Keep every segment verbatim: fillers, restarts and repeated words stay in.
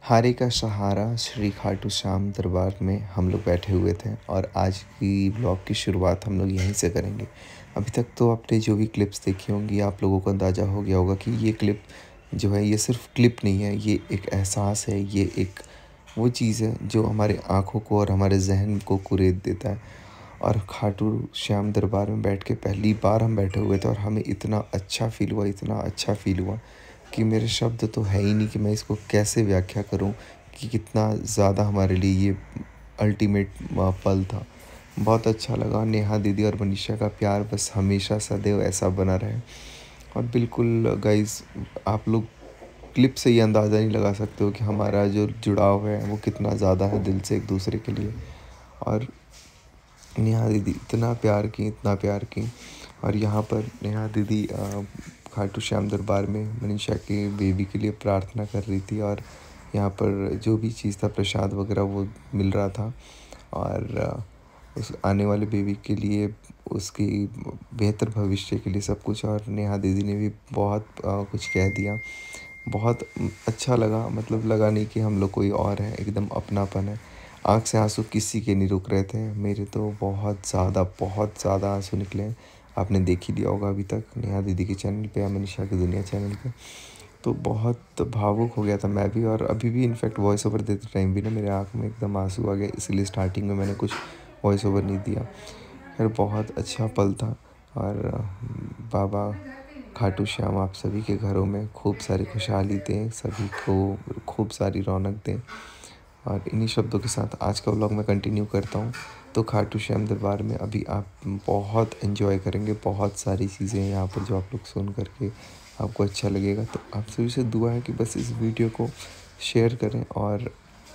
हारे का सहारा श्री खाटू श्याम दरबार में हम लोग बैठे हुए थे और आज की ब्लॉग की शुरुआत हम लोग यहीं से करेंगे। अभी तक तो आपने जो भी क्लिप्स देखी होंगी आप लोगों को अंदाज़ा हो गया होगा कि ये क्लिप जो है ये सिर्फ क्लिप नहीं है, ये एक एहसास है, ये एक वो चीज़ है जो हमारे आँखों को और हमारे जहन को कुरेद देता है। और खाटू श्याम दरबार में बैठ के पहली बार हम बैठे हुए थे और हमें इतना अच्छा फ़ील हुआ, इतना अच्छा फ़ील हुआ कि मेरे शब्द तो है ही नहीं कि मैं इसको कैसे व्याख्या करूं कि कितना ज़्यादा हमारे लिए ये अल्टीमेट पल था। बहुत अच्छा लगा। नेहा दीदी और मनीषा का प्यार बस हमेशा सदैव ऐसा बना रहे। और बिल्कुल गाइस, आप लोग क्लिप से ये अंदाज़ा नहीं लगा सकते हो कि हमारा जो जुड़ाव है वो कितना ज़्यादा है दिल से एक दूसरे के लिए। और नेहा दीदी इतना प्यार की इतना प्यार की और यहाँ पर नेहा दीदी खाटू श्याम दरबार में मनीषा के बेबी के लिए प्रार्थना कर रही थी और यहाँ पर जो भी चीज़ था प्रसाद वगैरह वो मिल रहा था और उस आने वाले बेबी के लिए उसकी बेहतर भविष्य के लिए सब कुछ। और नेहा दीदी ने भी बहुत कुछ कह दिया, बहुत अच्छा लगा। मतलब लगा नहीं कि हम लोग कोई और है, एकदम अपनापन है। आँख से आंसू किसी के नहीं रुक रहे थे, मेरे तो बहुत ज़्यादा बहुत ज़्यादा आंसू निकले। आपने देख ही लिया होगा अभी तक नेहा दीदी के चैनल पे या मनीषा की दुनिया चैनल पे। तो बहुत भावुक हो गया था मैं भी और अभी भी इनफैक्ट वॉइस ओवर देते टाइम भी ना मेरे आँख में एकदम आंसू आ गए, इसलिए स्टार्टिंग में मैंने कुछ वॉइस ओवर नहीं दिया। खैर बहुत अच्छा पल था। और बाबा खाटू श्याम आप सभी के घरों में खूब सारी खुशहाली दें, सभी को खूब सारी रौनक दें। और इन्हीं शब्दों के साथ आज का व्लॉग मैं कंटिन्यू करता हूँ। तो खाटू श्याम दरबार में अभी आप बहुत एंजॉय करेंगे, बहुत सारी चीज़ें यहाँ पर जो आप लोग सुन करके आपको अच्छा लगेगा। तो आप सभी से दुआ है कि बस इस वीडियो को शेयर करें और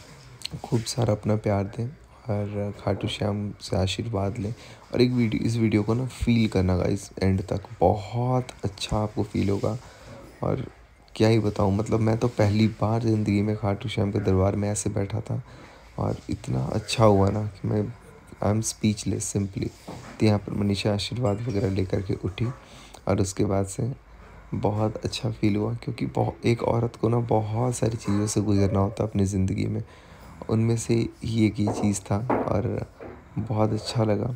खूब सारा अपना प्यार दें और खाटू श्याम से आशीर्वाद लें। और एक वीडियो इस वीडियो को ना फील करना गाइस एंड तक, बहुत अच्छा आपको फील होगा। और क्या ही बताऊँ, मतलब मैं तो पहली बार ज़िंदगी में खाटू श्याम के दरबार में ऐसे बैठा था और इतना अच्छा हुआ ना कि मैं आई एम स्पीचलेस सिंपली। तो यहाँ पर मनीषा आशीर्वाद वगैरह लेकर के उठी और उसके बाद से बहुत अच्छा फील हुआ, क्योंकि बहुत एक औरत को ना बहुत सारी चीज़ों से गुजरना होता है अपनी ज़िंदगी में, उनमें से ही एक ही चीज़ था और बहुत अच्छा लगा।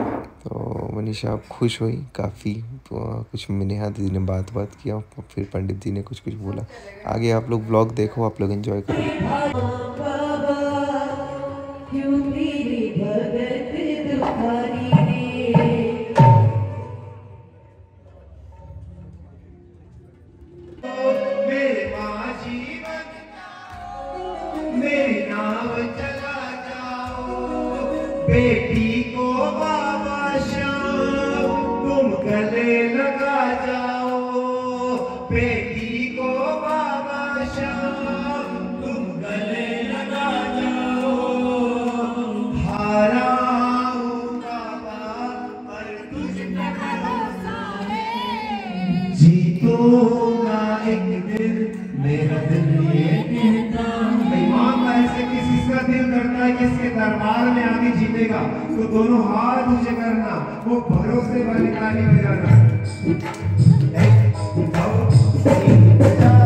तो मनीषा आप खुश हुई काफ़ी, तो कुछ नेहा दीदी ने बात बात किया, फिर पंडित जी ने कुछ कुछ बोला। आगे आप लोग व्लॉग देखो, आप लोग एंजॉय करो। बेटी को बाबा श्याम तुम गले लगा जाओ, बेटी को बाबा श्याम तुम गले लगा जाओ। हारा हूँ बाबा पर तुझ पे भरोसा है, जीतूंगा एक दिन मेरा दिल ये कहता है। इमाम ऐसे किसी का दिल करता है कि इसके दरबार में आके जीतेगा तो दोनों हाथ ऊंचे करना, वो भरोसे वाली ताली बजाना। एक, दो, तीन, चार।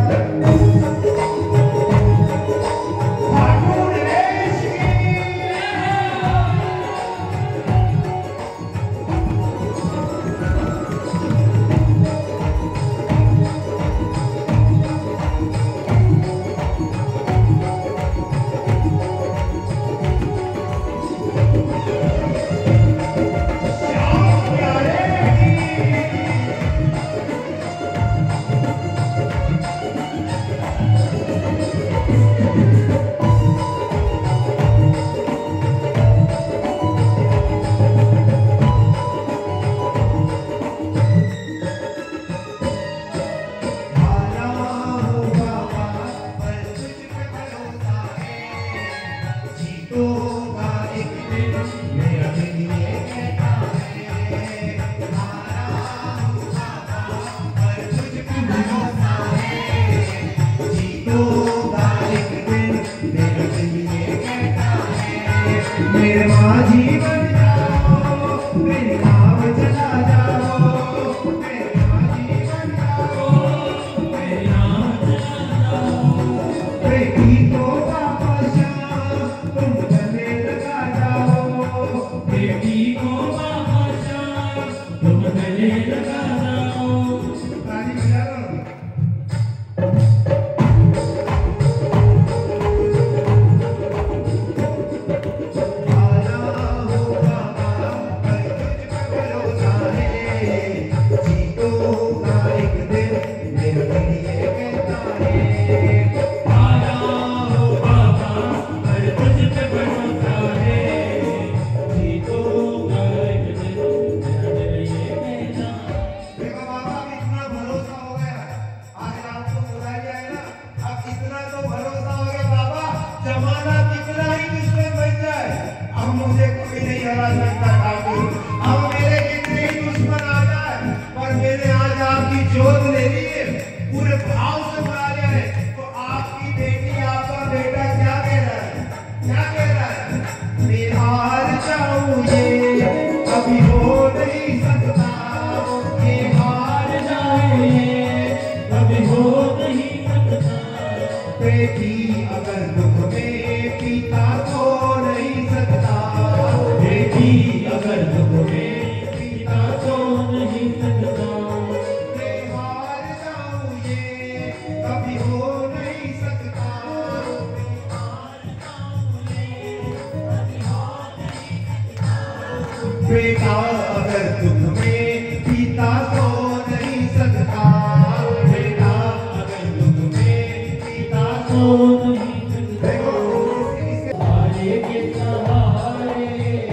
अब मुझे कोई नहीं हरा सकता ठाकुर। अब मेरे कितने ही दुश्मन आ जाए पर मैंने आज आपकी जोत ले ली है, पूरे भाव से बुला लिया है। तो आपकी बेटी आपका बेटा क्या कह रहा है, क्या कह रहा है? मैं हार जाऊं ये कभी हो नहीं सकता, ये हार जाऊं ये कभी हो नहीं सकता। बेटी अगर दुख में पिता को नहीं सकता, बेटी अगर दुख में पिता को नहीं सकता। मैं हार जाऊं ये कभी हो नहीं सकता, हार जाऊं ये कभी हो नहीं सकता। बेटा अगर दुख में पिता को नहीं सकता, बेटा अगर दुख में पिता को नहीं सकता। सहारे के सहारे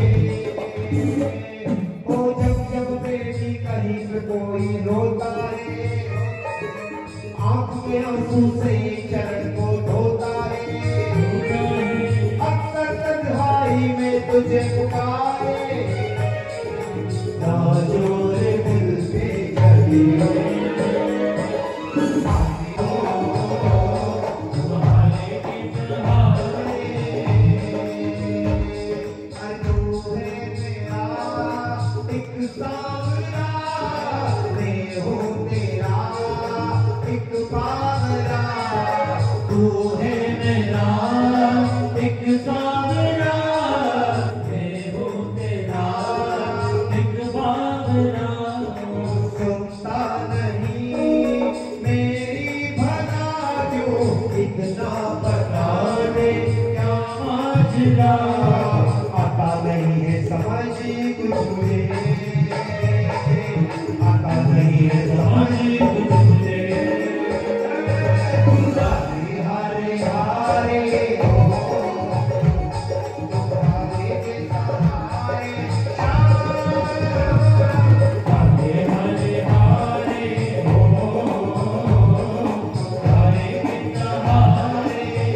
ओ जब जब बेटी कहीं पे कोई रोता है, आंख में आंसू से चरण को धोता है। अक्सर तन्हाई में तुझे पुकारे, राजोरे दिल पे जगी है। आता नहीं है समझ कुछ मुझे, आता नहीं है समझ कुछ मुझे। हारे हारे हारे हारे के सहारे, हारे हारे हारे हो, हारे के सहारे।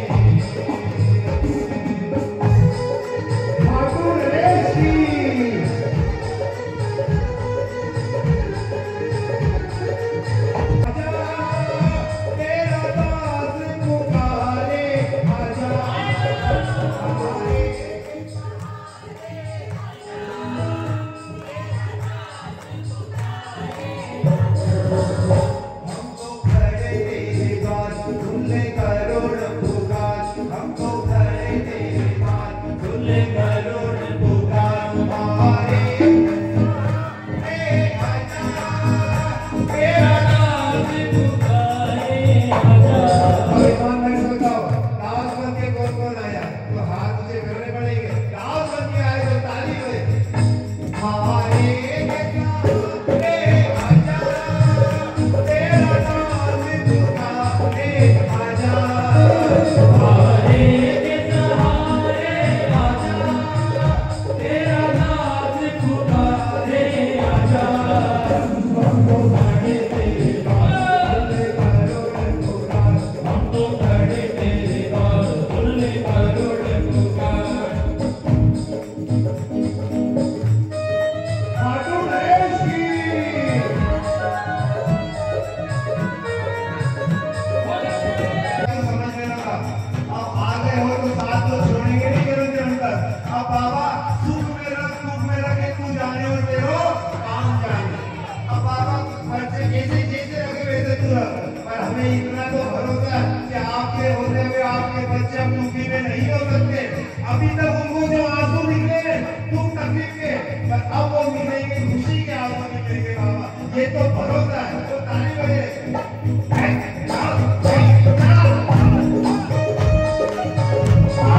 पर हमें इतना तो भरोसा कि आपके होते हुए आपके बच्चे अब दुखी में नहीं हो सकते। अभी तक उनको जो आंसू निकले दुख तकलीफ के, पर अब वो मिलेंगे खुशी के आंसू निकलेंगे बाबा, ये तो भरोसा है। तो ताली बजे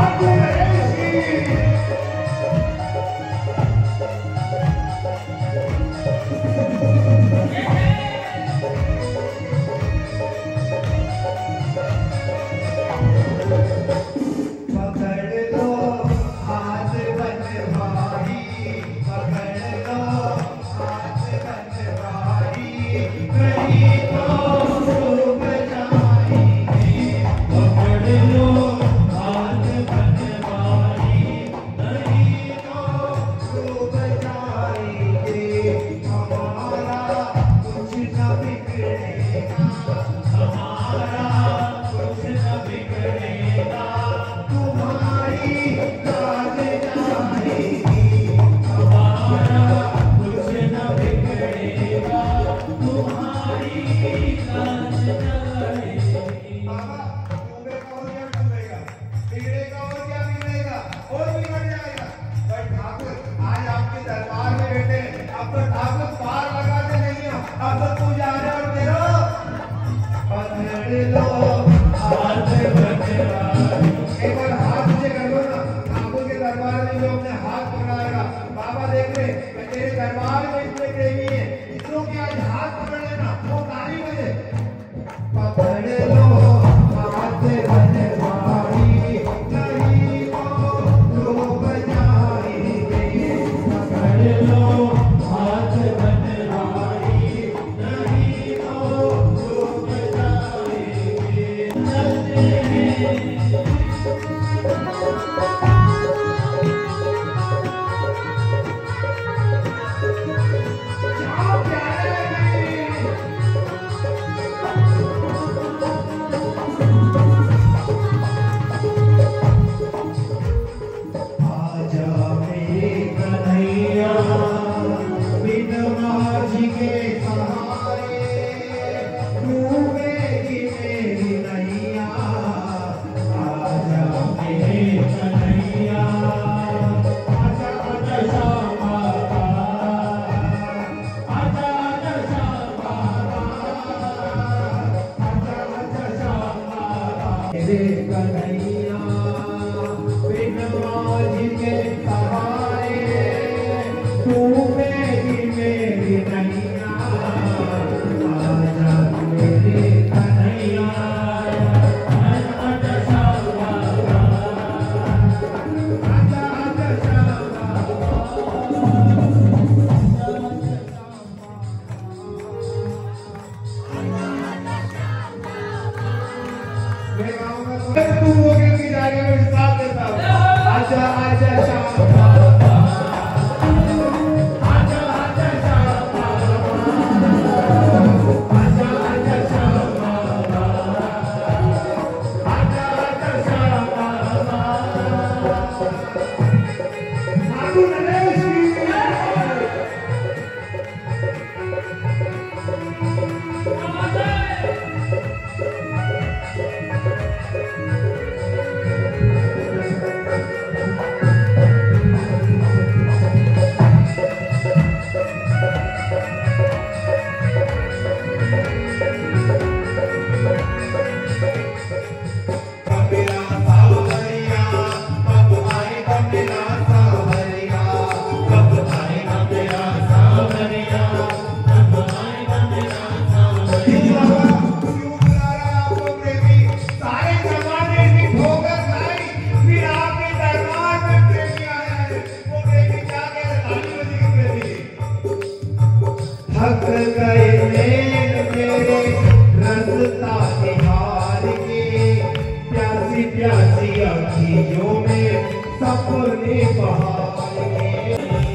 अब तो तू जा रहे और तेरा पकड़ लो हाथ बनवारी। एक बार हाथ से कर लो ना, ठाकुर के दरबार में जो अपने हाथ पकड़ाएगा बाबा देख रहे तेरे दरबार में इतने प्रेमी है, इतनों के आज हाथ पकड़ लेना वो ताली बजे। पकड़ लो हाथ बनवारी नहीं तो लोग बजाएंगे। पकड़ लो हाथ बनवारी नहीं तो लोग बजाएंगे। थक गए नैन मेरे रसता निहार के, प्यासी प्यासी अखियों में सपने बहार के।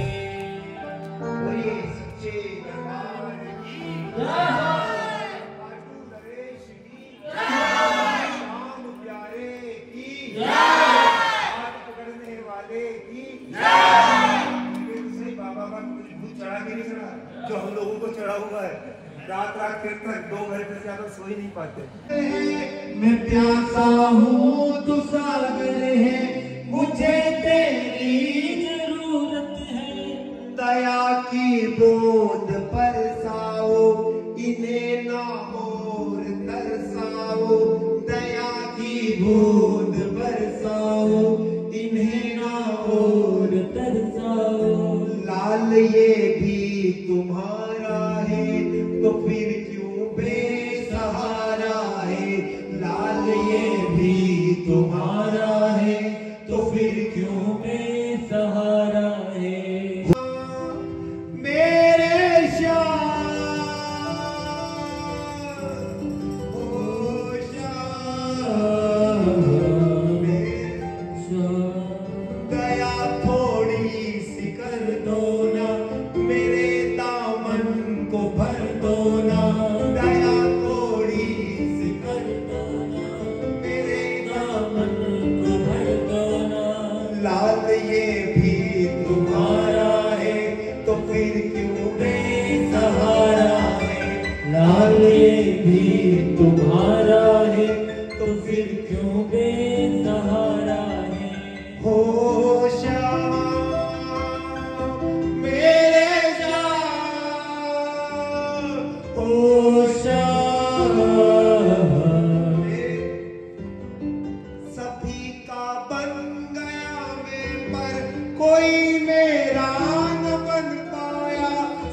बोलिए सच्चे दरबार की जय, खाटू नरेश की जय, श्याम प्यारे की जय, हाथ पकड़ने वाले की जय। बाबा का भूत चढ़ा के नहीं चढ़ा जो हम लोगों को चढ़ा हुआ है, रात रात कीर्तन दो घंटे से ज्यादा सो ही नहीं पाते। मैं प्यासा हूँ तू सागर है, मुझे तेरी जरूरत है। दया की बूंद बरसाओ, इन्हें ना और तरसाओ। दया की बूंद बरसाओ, इन्हें ना और तरसाओ। लाल ये भी तुम्हारा है तो फिर क्यों बेसहारा है। लाल ये भी बन गया मैं पर कोई मेरा न बन पाया।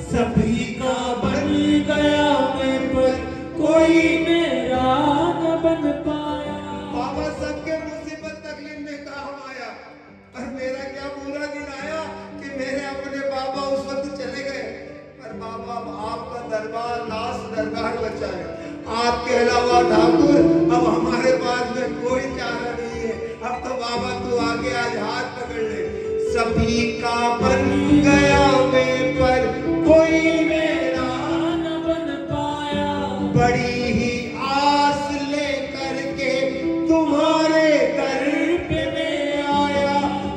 सभी का बन गया मैं पर कोई मेरा न बन पाया। बाबा सबके मुसीबत तकलीफ में काम आया, पर मेरा क्या बुरा दिन आया कि मेरे अपने बाबा उस वक्त चले गए। पर बाबा आपका दरबार लास्ट दरबार बचा है, आपके अलावा ठाकुर अब हमारे पास में कोई चारा नहीं है। अब तो बाबा तू आगे आज हाथ पकड़ ले। सभी का बन गया मैं पर कोई मेरा न बन पाया। बड़ी ही आस लेकर के तुम्हारे दर पे मैं आया।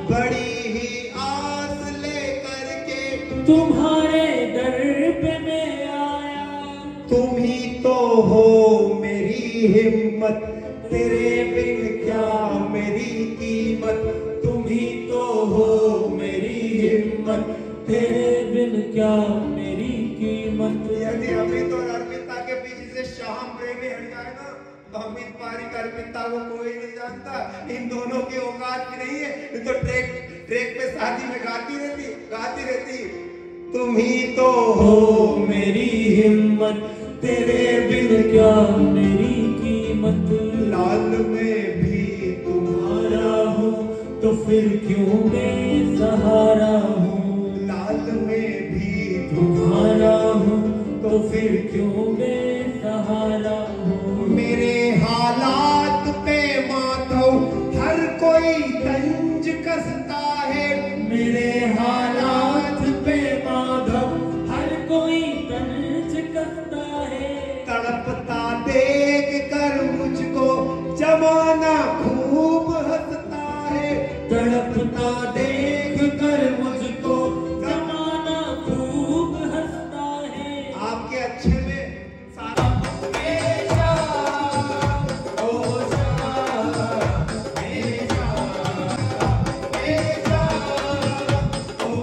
बड़ी ही आस लेकर के तुम्हारे दर पे मैं आया। तुम ही तो हो मेरी हिम्मत, तेरे बिन क्या मेरी कीमत। तुम ही तो हो मेरी हिम्मत, तेरे बिन क्या मेरी कीमत। यदि अमित और अर्पिता के पीछे से श्याम प्रेमी हट जाए ना तो अमित पारिक अर्पिता को कोई नहीं जानता। इन दोनों की औकात भी नहीं है, ये तो ट्रैक ट्रैक पे शादी में गाती रहती गाती रहती। तुम ही तो हो मेरी हिम्मत, तेरे बिन क्या मेरी कीमत। लाल में भी तुम्हारा हूँ तो फिर क्यों मैं सहारा हूँ। लाल में भी तुम्हारा हूँ तो फिर क्यों मैं सहारा हूँ। मेरे हालात पे माधव हर कोई तंज कसता है। मेरे हालात पे माधव हर कोई तंज कसता है। तड़पता देख कर मुझको जमाना खूब हंसता है। तड़पता देख कर मुझको जमाना खूब हंसता है। आपके अच्छे में सारा हमेशा ओ हमेशा हमेशा ओ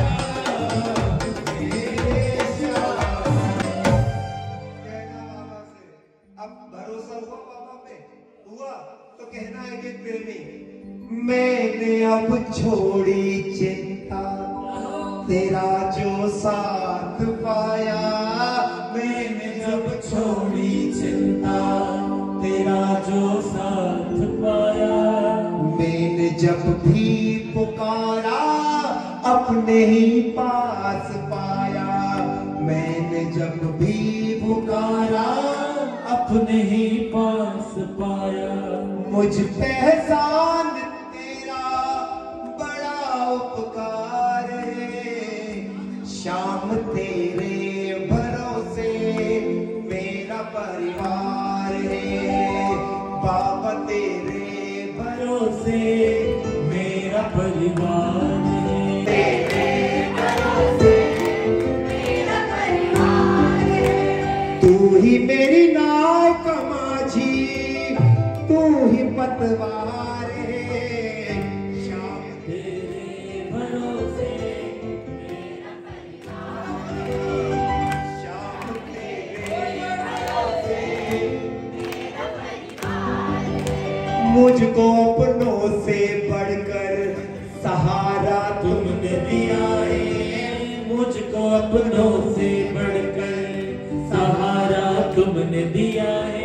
हमेशा। कहना बाबा से, अब भरोसा हुआ बाबा पे हुआ तो कहना है कि प्रेमी मैंने अब छोड़ी चिंता, तेरा जो साथ पाया। मैंने जब छोड़ी चिंता, तेरा जो साथ पाया। मैंने जब भी पुकारा अपने ही पास पाया। मैंने जब भी पुकारा अपने ही पास पाया। मुझ पे एहसान तेरा बड़ा उपकार है। शाम तेरे भरोसे मेरा परिवार है। बाबा तेरे भरोसे मेरा परिवार है। तेरे भरोसे मेरा परिवार है। तू ही मेरी नाव का माझी, तू ही पतवार है। शाम तेरे भरोसे मेरा परिवार है। शाम तेरे भरोसे मेरा परिवार है। मुझको अपनों से बढ़कर सहारा तुमने दिया है। मुझको अपनों से बढ़कर सहारा तुमने दिया है।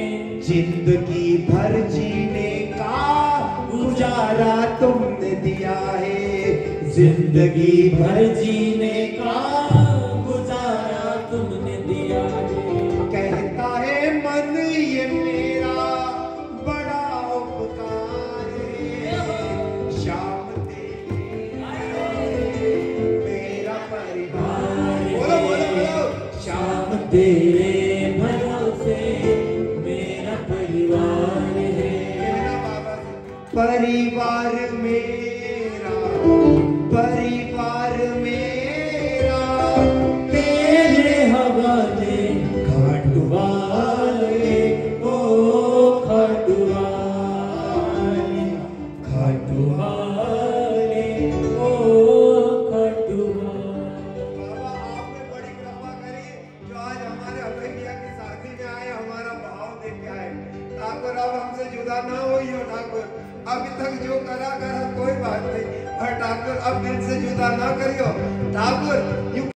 जिंदगी भर जीने का गुजारा तुमने दिया है। जिंदगी भर जीने का गुजारा तुमने दिया है। कहता है मन ये मेरा बड़ा उपकार है। शाम तेरे मेरा परिवार है। बोलो बोलो बोलो। शाम तेरे भरोसे मेरा परिवार है। परिवार मेरा, परिवार मेरा तेरे हवाले घाट वाले। ओ घाट वाले, घाट वाले, ओ घाट वाले। बाबा आपने बड़ी कृपा करी जो आज हमारे अभैया की शादी में आए, हमारा भाव देख के आए। ठाकुर अब हमसे जुदा ना होइयो ठाकुर। अभी तक जो करा करा कोई बात नहीं, पर ठाकुर अब दिल से जुदा ना करियो। ठाकुर यूं